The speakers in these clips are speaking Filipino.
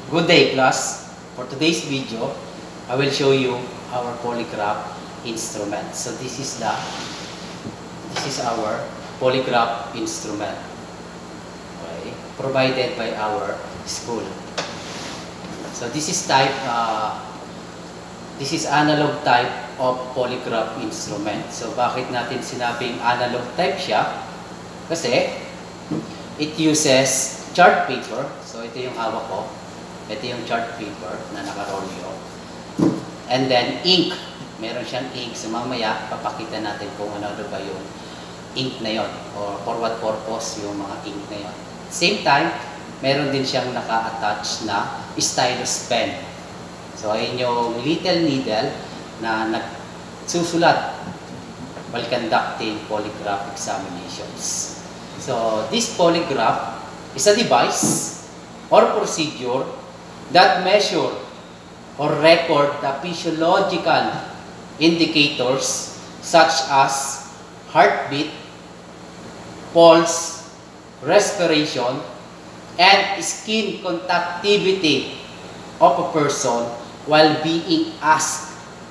Good day, class. For today's video, I will show you our polygraph instrument. So this is our polygraph instrument, okay, provided by our school. So this is analog type of polygraph instrument. So bakit natin sinabing analog type siya? Kasi it uses chart paper. So ito yung hawak ko. Ito yung chart paper na nakarolyo. And then ink. Meron siyang ink. So mamaya papakita natin kung ano ba yung ink na yon, or for what purpose yung mga ink na yon. Same time, meron din siyang naka-attach na stylus pen. So ayun yung little needle na nagsusulat while conducting polygraph examinations. So this polygraph is a device or procedure that measure or record the physiological indicators such as heartbeat, pulse, respiration, and skin conductivity of a person while being asked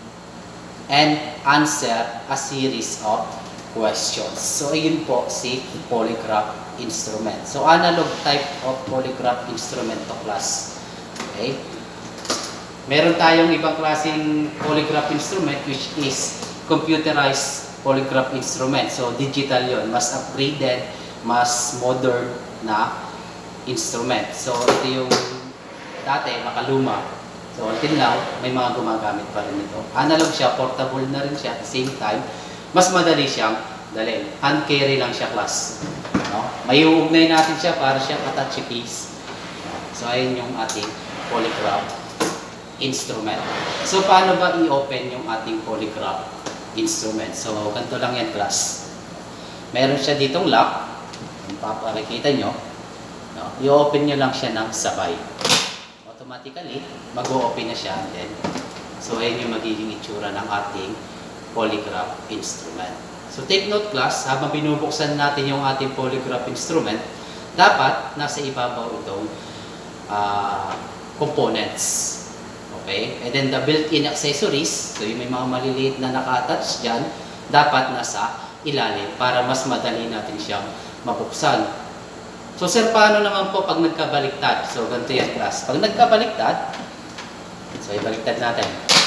and answer a series of questions. So ayun po si polygraph instrument. So analog type of polygraph instrument to, class. Okay? Meron tayong ibang klaseng polygraph instrument which is computerized polygraph instrument. So digital yon, mas upgraded, mas modern na instrument. So ito yung dati, makaluma. So until now, may mga gumagamit pa rin ito. Analog siya, portable na rin siya at the same time, mas madali siyang dalhin. Hand carry lang siya, class. No? May uugnay natin siya para siyang attach case. So ayun yung ating polygraph instrument. So paano ba i-open yung ating polygraph instrument? So ganito lang yan, class. Meron siya ditong lock. Kung papakikita nyo, no? I-open nyo lang siya ng sabay. Automatically, mag-o-open na siya. And then, so ayun yung magiging itsura ng ating polygraph instrument. So take note, class, habang binubuksan natin yung ating polygraph instrument, dapat nasa ibabaw itong components. Okay? And then the built-in accessories, so yung may mga maliliit na naka-attach dyan, dapat nasa ilalim para mas madali natin siyang mabuksan. So sir, paano naman po pag nagkabaliktad? So ganito yan, class. Pag nagkabaliktad, so ibaliktad natin.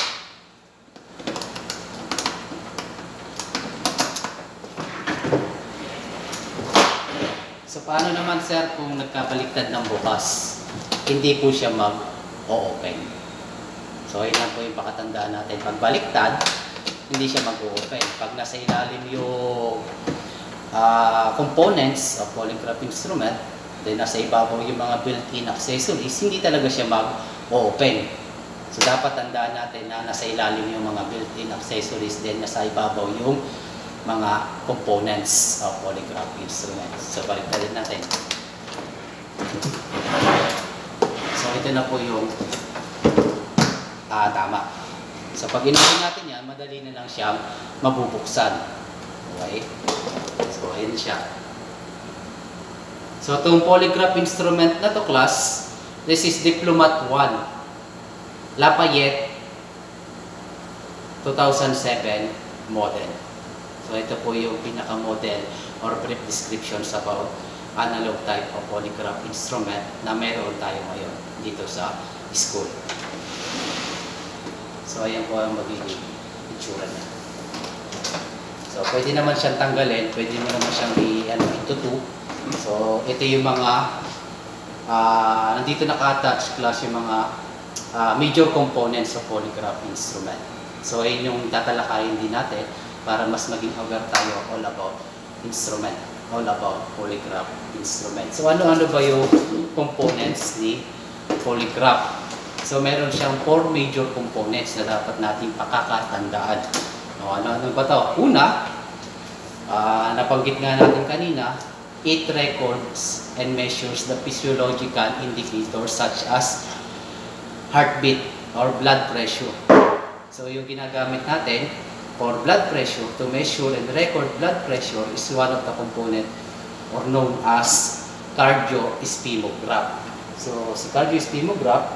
So paano naman, sir, kung nagkabaliktad ng bukas? Hindi po siya mag-o-open. So yun lang po yung pakatandaan natin. Pag baliktad, hindi siya mag-o-open. Pag nasa ilalim yung components of polygraph instrument, then nasa ibabaw yung mga built-in accessories, hindi talaga siya mag-o-open. So dapat tandaan natin na nasa ilalim yung mga built-in accessories, then nasa ibabaw yung mga components of polygraph instruments. So baliktadin natin. So ito na po yung tama. So pag in-open natin yan, madali na lang siyang mabubuksan. Okay? So ayun siya. So itong polygraph instrument na to, class, this is Diplomat 1 Lafayette 2007 model. So ito po yung pinaka-model or brief descriptions about analog type of polygraph instrument na meron tayo ngayon dito sa school. So ayan po ang magiging itsura niya. So pwede naman siyang tanggalin, pwede mo naman siyang itutu. So ito yung mga nandito naka-attach, class, yung mga major components of polygraph instrument. So ayun yung tatalakayin din natin para mas maging aware tayo all about instrument, all about polygraph instrument. So ano-ano ba yung components ni polygraph? So meron siyang 4 major components na dapat natin pakakatandaan. Ano ba ito? Una, nabanggit nga natin kanina, it records and measures the physiological indicators such as heartbeat or blood pressure. So yung ginagamit natin for blood pressure, to measure and record blood pressure, is one of the component or known as cardiosphygmograph. So, si cardiospermograph.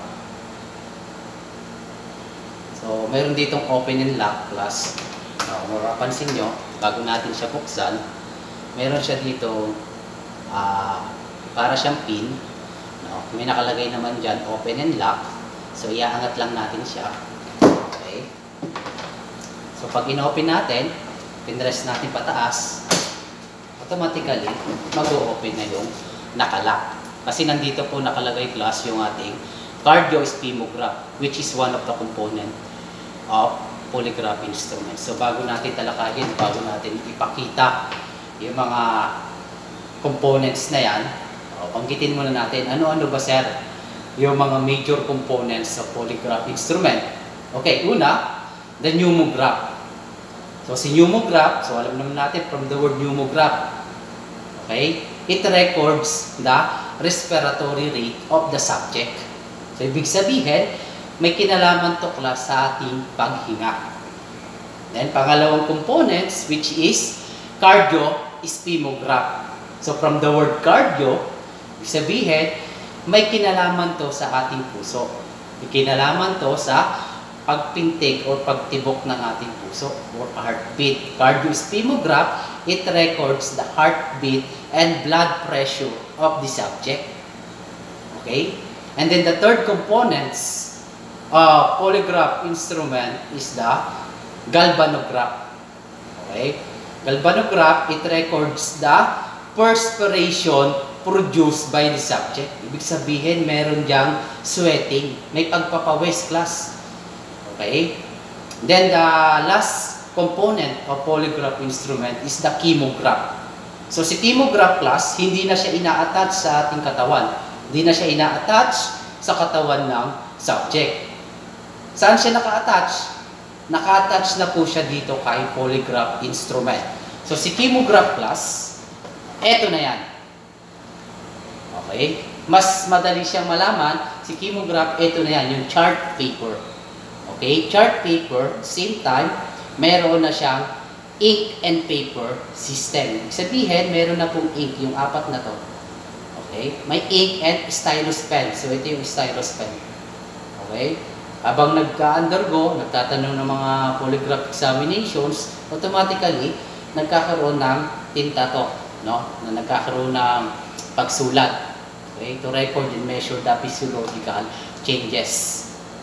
So, mayroon ditong open and lock class. Kung mapapansin nyo, bago natin siya buksan, meron siya dito para siyang pin. May nakalagay naman dyan, open and lock. So, iaangat lang natin siya. Okay. So, pag in-open natin, pinrest natin pataas, automatically, mag-o-open na yung nakalock. Kasi nandito po nakalagay class yung ating cardiospermograph, which is one of the component of polygraph instrument. So, bago natin talakayin, bago natin ipakita yung mga components na yan, banggitin muna natin, ano-ano ba sir yung mga major components of polygraph instrument. Okay, una, the pneumograph. So, si pneumograph, so alam naman natin from the word pneumograph, okay, it records the respiratory rate of the subject. So, ibig sabihin, may kinalaman to class sa ating paghinga. Then, pangalawang components, which is cardiospermograph. So, from the word cardio, ibig sabihin, may kinalaman to sa ating puso. May kinalaman to sa pagpintig o pagtibok ng ating puso or heartbeat. Cardiospermograph, it records the heartbeat and blood pressure of the subject. Okay? And then the third components polygraph instrument is the galvanograph. Okay? Galvanograph, it records the perspiration produced by the subject. Ibig sabihin, meron diyang sweating. May pagpapawis class. Okay? Then the last component of polygraph instrument is the chemograph. So si chemograph class, hindi na siya ina-attach sa ating katawan. Hindi na siya ina-attach sa katawan ng subject. Saan siya naka-attach? Naka-attach na po siya dito kay polygraph instrument. So si chemograph class, eto na yan. Okay? Mas madali siyang malaman, si chemograph, eto na yan, yung chart paper. Okay? Chart paper, same time, meron na siyang ink and paper system. Ibig sabihin, meron na pong ink, yung apat na to. Okay? May ink and stylus pen. So, ito yung stylus pen. Okay? Habang nagka-undergo, nagtatanong ng mga polygraph examinations, automatically, nagkakaroon ng tinta to. No? Na nagkakaroon ng pagsulat. Okay? To record and measure the physiological changes.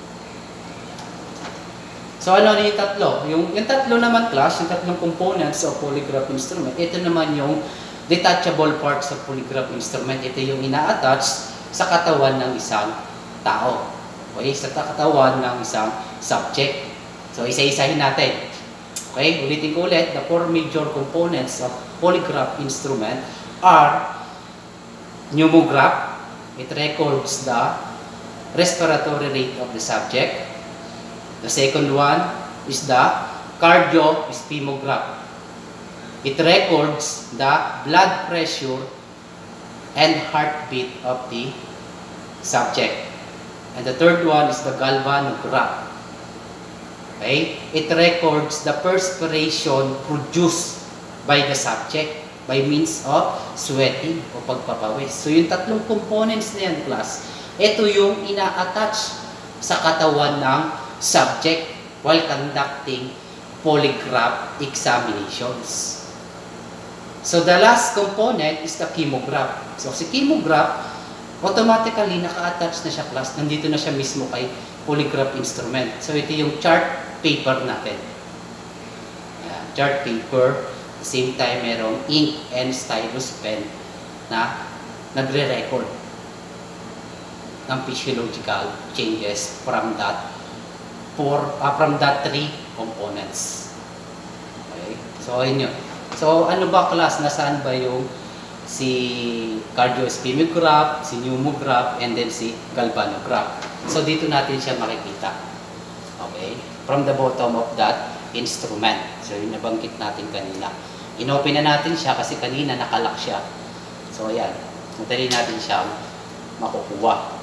So, ano yung tatlo? Yung tatlo naman class, yung tatlong components of polygraph instrument, ito naman yung detachable parts of polygraph instrument. Ito yung ina-attach sa katawan ng isang tao. Okay? Sa katawan ng isang subject. So, isa-isahin natin. Okay? Ulitin ko ulit, the four major components of polygraph instrument are pneumograph. It records the respiratory rate of the subject. The second one is the cardiospermograph. It records the blood pressure and heartbeat of the subject. And the third one is the galvanograph. Okay? It records the perspiration produced by the subject by means of sweating o pagpapawis. So yung tatlong components na yan, class, ito yung ina-attach sa katawan ng subject while conducting polygraph examinations. So the last component is the chemograph. So si chemograph, automatically naka-attach na siya class, nandito na siya mismo kay polygraph instrument. So ito yung chart paper natin. Ayan, chart paper, at the same time merong ink and stylus pen na nagre-record ng physiological changes from that three components. Okay? So, ayun yun. So, ano ba class? Nasaan ba yung si cardiospermograph, si pneumograph, and then si galvanograph? So, dito natin siya makikita. Okay? From the bottom of that instrument. So, yung nabanggit natin kanina. Inopen na natin siya kasi kanina nakalock siya. So, ayan. Madali natin siya makukuha.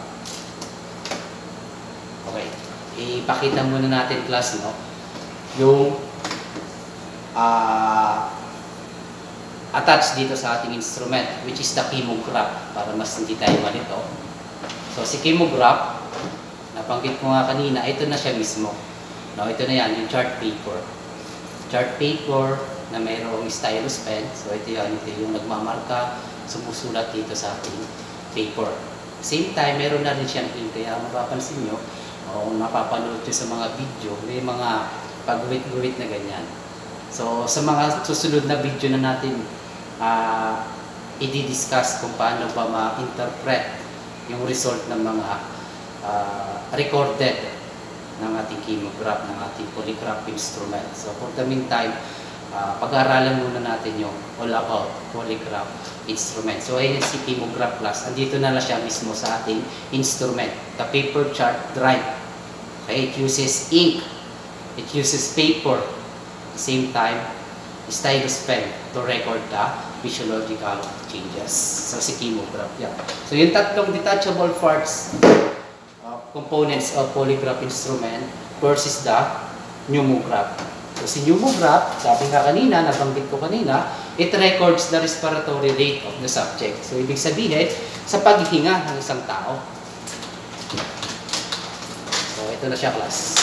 Okay. Ipakita muna natin class, no? Yung attached dito sa ating instrument, which is the chemograph, para mas hindi tayo malito. So, si chemograph, nabanggit ko nga kanina, ito na siya mismo. No, ito na yan, yung chart paper. Chart paper na mayroong stylus pen. So, ito yung nagmamarka, sumusulat dito sa ating paper. Same time, meron na rin siyang ink. Kaya mapapansin nyo, o mapapanood nyo sa mga video, may mga pag-guwit-guwit na ganyan. So, sa mga susunod na video na natin, i-discuss kung paano ba ma-interpret yung result ng mga recorded ng ating chemograph, ng ating polygraph instrument. So, for the meantime, pag-aaralan muna natin yung all about polygraph instrument. So, ayun si chemograph class. Andito na lang siya mismo sa ating instrument. The paper chart drive. Okay, it uses ink. It uses paper. At the same time, stylus pen to record the physiological changes. So, si chemograph yan. So, yung tatlong detachable parts, components of polygraph instrument versus the pneumograph. So, si pneumograph, sabi nga kanina, nabanggit ko kanina, it records the respiratory rate of the subject. So, ibig sabihin, sa paghihinga ng isang tao. So, ito na siya, class.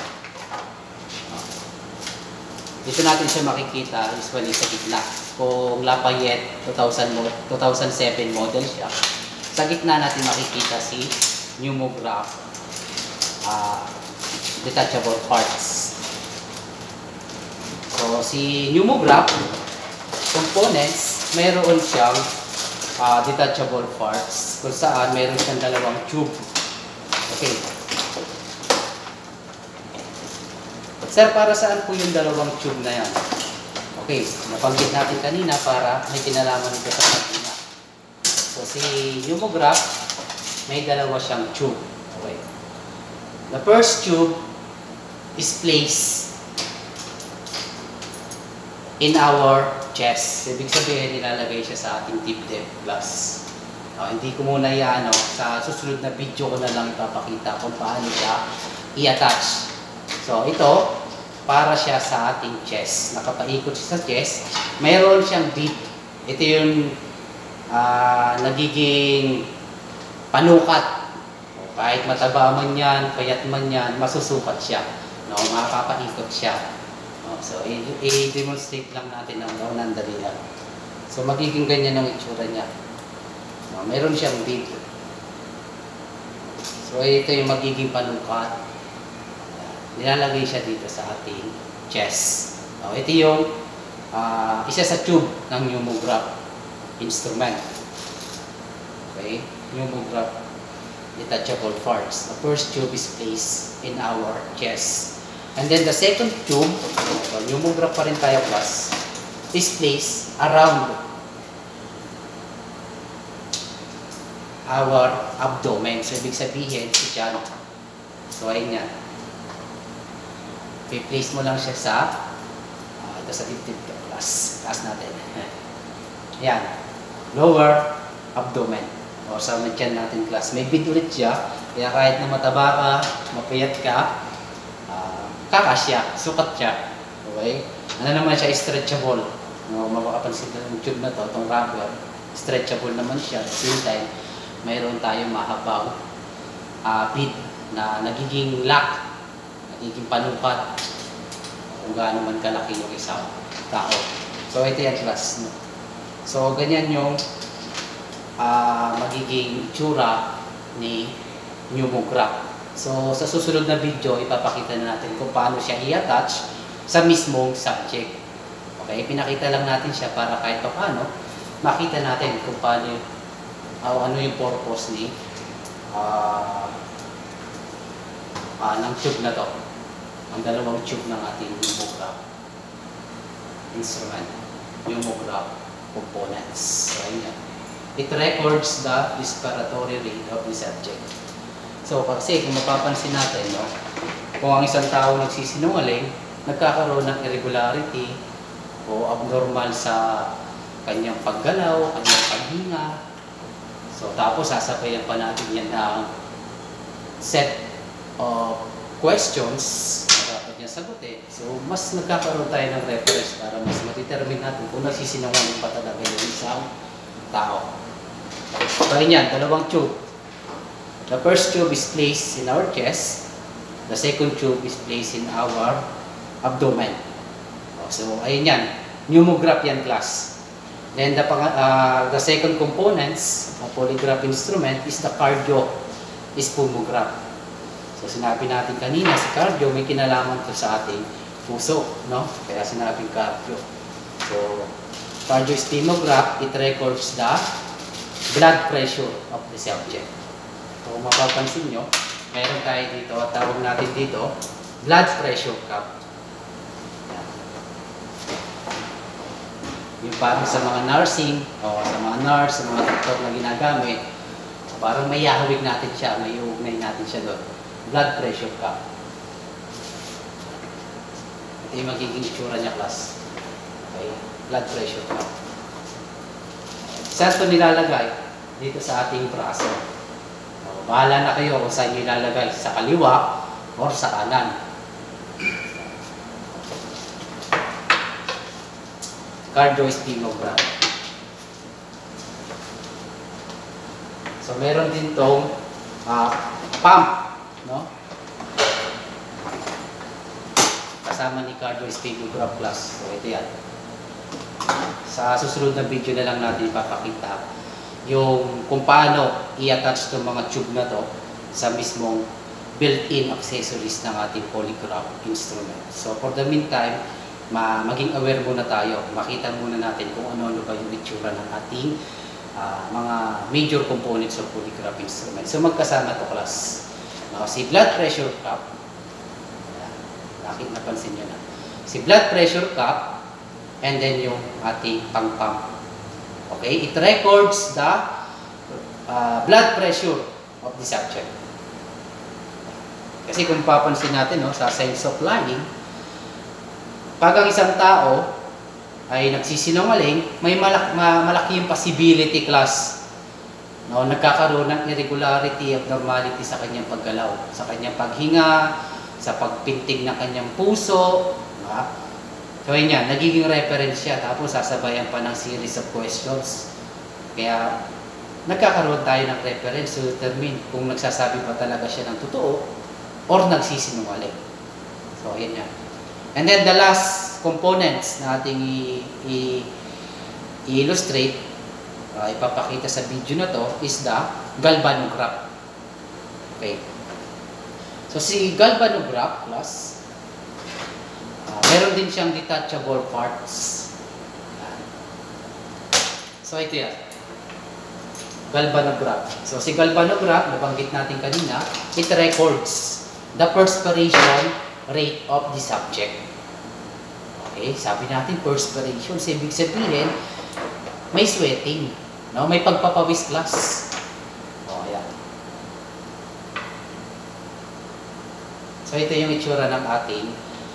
Dito natin siya makikita, usually sa gitna. Kung Lafayette 2007 model siya, sa gitna natin makikita si pneumograph detachable parts. So, si pneumograph components, mayroon siyang detachable parts kung saan mayroon siyang dalawang tube. Okay. Sir, para saan po yung dalawang tube na yan? Okay, nabanggit natin kanina para may kinalaman nito sa kanina. So, si pneumograph, may dalawa siyang tube. Okay. The first tube is placed in our chest. Ibig sabihin, nilalagay siya sa ating dibdib plus. Hindi ko muna sa susunod na video ko na lang ipapakita kung paano siya i-attach. So, ito, para siya sa ating chest. Nakapaikot siya sa chest. Mayroon siyang bead. Ito yung nagiging panukat. Kahit mataba man yan, payat man yan, masusukat siya. No, makapaikot siya. No, so, i-demonstrate lang natin ng nandali lang. So, magiging ganyan ang itsura niya. No, mayroon siyang bead. So, ito yung magiging panukat. Nilalagay siya dito sa ating chest. No, ito yung isa sa tube ng pneumograph instrument. Okay? Pneumograph detachable parts. The first tube is placed in our chest. And then the second tube, so pneumograph pa rin tayo class, is placed around our abdomen. So, ibig sabihin, si John. So, ayun yan. I-place mo lang siya sa ito sa dibdib class. Taas natin. Yan. Lower abdomen. O sa tiyan natin class. May bead ulit siya. Kaya kahit na mataba ka, mapayat ka, kakasya, sukat siya. Okay? Ano naman siya, stretchable. No, makapansin na yung tube na to, itong rubber, stretchable naman siya. At the same time, mayroon tayong mahabang bead na nagiging lock, nagiging panukat kung gaano man kalaki yung isang tao. So, ito yung class. No? So, ganyan yung magiging itsura ni pneumograph. So, sa susunod na video, ipapakita na natin kung paano siya i-attach sa mismong subject. Okay, pinakita lang natin siya para kahit pa paano, makita natin kung paano, ano yung purpose ni ng tube na to. Ang dalawang tube ng ating pneumograph instrument, pneumograph components. So, ayan. It records the respiratory rate of the subject. So, kasi kung mapapansin natin, no, kung ang isang tao nagsisinungaling, nagkakaroon ng irregularity o abnormal sa kanyang paggalaw, kanyang paghinga. So, tapos sasabayan pa natin yan ng set of questions na dapat niya sagutin. So, mas nagkakaroon tayo ng reference para mas ma-determine natin kung nagsisinungaling pa talaga yung isang tao. So, yan, dalawang tube. The first tube is placed in our chest. The second tube is placed in our abdomen. So, ayun yan. Pneumograph yan, class. Then, the second components of polygraph instrument is the cardio spumograph. So, sinabi natin kanina, si cardio may kinalaman to sa ating puso, no? Kaya sinabing cardio. So, cardio spumograph, it records the blood pressure of the subject. So, kung mapapansin nyo, meron tayo dito, at tawag natin dito, blood pressure cuff. Yung parang sa mga nursing, o sa mga nurse, sa mga doktor na ginagamit, parang may yahawig natin siya, may uugnay natin siya doon. Blood pressure cuff. Ito yung magiging itsura niya, class. Okay? Blood pressure cuff. Saan ito nilalagay? Dito sa ating braso. Bahala na kayo kung saan nilalagay, sa kaliwa or sa kanan. Cardio spumograph. So, meron din itong pump, no? Kasama ni cardio spumograph class. So, ito yan. Sa susunod na video na lang natin ipapakita yung kung paano i-attach itong mga tube na to sa mismong built-in accessories ng ating polygraph instrument. So, for the meantime, maging aware muna tayo. Makita muna natin kung ano-ano ba yung itsura ng ating mga major components of polygraph instrument. So, magkasama to, class. Si blood pressure cuff. Napansin nyo na. Si blood pressure cuff and then yung ating pang-pump. Okay? It records the blood pressure of the subject. Kasi kung papansin natin, no, sa science of lying, pag ang isang tao ay nagsisinungaling, may malaki yung possibility, class. No, nagkakaroon ng irregularity, abnormality sa kanyang paggalaw, sa kanyang paghinga, sa pagpintig ng kanyang puso. Diba? So, yun yan, nagiging reference siya, tapos sasabayan pa ng series of questions. Kaya, nagkakaroon tayo ng reference to determine kung nagsasabi pa talaga siya ng totoo or nagsisinungaling. So, yun yan. And then the last components na ating i-illustrate, ipapakita sa video na to, is the galvanograph. Okay. So si galvanograph, plus, meron din siyang detachable parts. So ito yan. Galvanograph. So si galvanograph, nabanggit natin kanina, it records the perspiration rate of the subject. Okay, sabi natin perspiration, so ibig sabihin may sweating, no? May pagpapawis, class. Oh, ayan. So ito yung itsura ng ating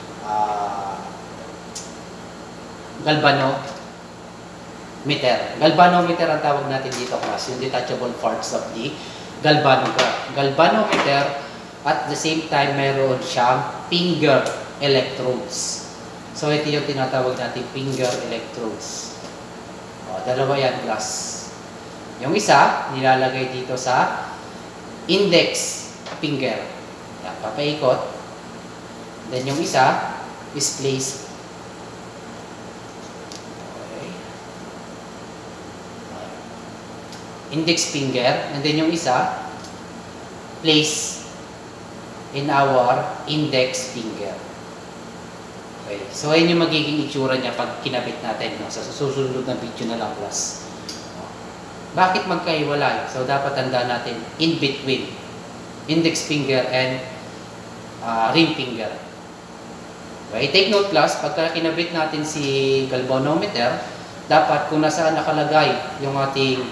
galvanometer. Galvanometer ang tawag natin dito, class, yung detachable parts of the galvanograph. Galvanometer, at the same time, meron siyang finger electrodes. So, ito yung tinatawag natin finger electrodes. O, dalawa yan, class. Yung isa, nilalagay dito sa index finger. Yan, papaikot. Then, yung isa is placed. Okay. Index finger. And then, yung isa, placed in our index finger. Okay. So, ayun yung magiging itsura niya pag kinabit natin, no? Sa susunod na video na lang, class. Bakit magkaiwalay? So, dapat tandaan natin in between index finger and ring finger. Okay. Take note, class, pagka kinabit natin si galvanometer, dapat kung nasaan nakalagay yung ating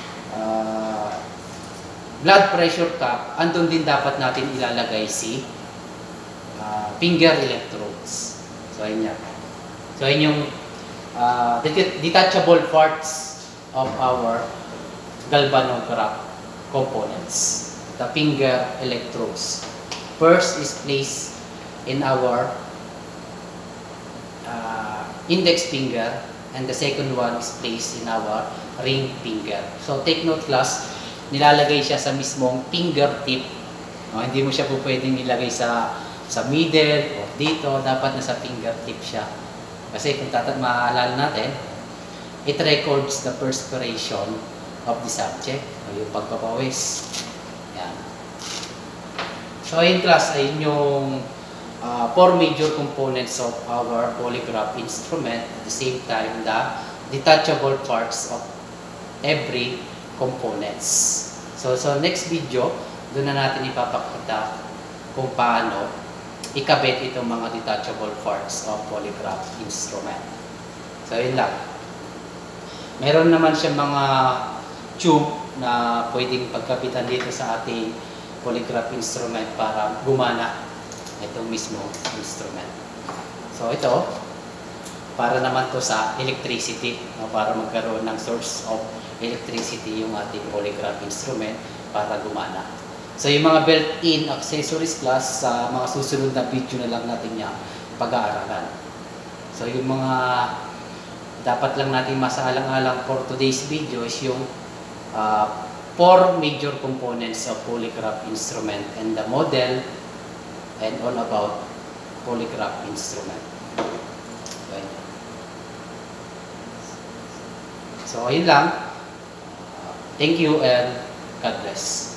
blood pressure cuff, andun din dapat natin ilalagay si finger electrodes. So, ayun yan. So, ayun yung detachable parts of our galvanograph components. The finger electrodes. First is placed in our index finger, and the second one is placed in our ring finger. So, take note, class, nilalagay siya sa mismong fingertip. Hindi mo siya po pwedeng ilagay sa middle o dito, dapat nasa fingertip siya. Kasi kung maalala natin, it records the perspiration of the subject, o yung pagpapawis. Yan. So in class ay yung 4 major components of our polygraph instrument, at the same time the detachable parts of every components. So next video, doon na natin ipapakita kung paano ikabit itong mga detachable parts of polygraph instrument. So yun lang. Meron naman siya mga tube na pwedeng pagkapitan dito sa ating polygraph instrument para gumana itong mismo instrument. So ito, para naman to sa electricity, para magkaroon ng source of electricity yung ating polygraph instrument para gumana. So yung mga built-in accessories class, sa mga susunod na video na lang natin yung pag-aaralan. So yung mga dapat lang natin masaalang-alang for today's video is yung 4 major components of polygraph instrument and the model and all about polygraph instrument. Okay. So, ayun lang. Thank you and God bless.